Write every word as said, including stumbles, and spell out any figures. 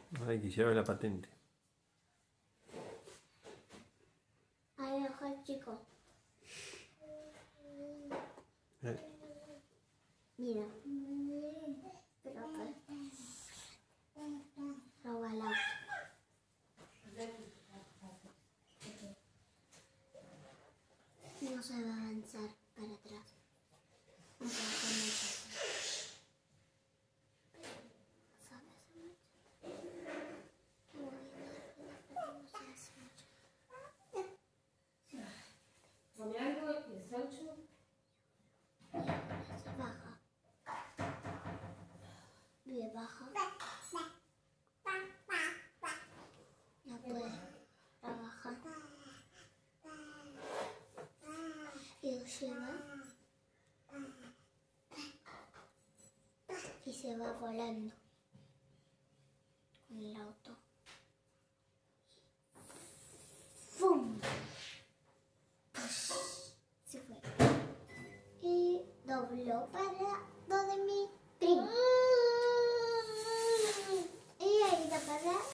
Ay, quisiera ver la patente. Ahí ojo el chico. Eh. Mira. Pero pues. Roba el auto. No se va a avanzar para atrás. No se va a poner Vive baja. No puede trabajar. Y lo lleva. Y se va volando con el auto. ¡Fum! Se fue. Y dobló para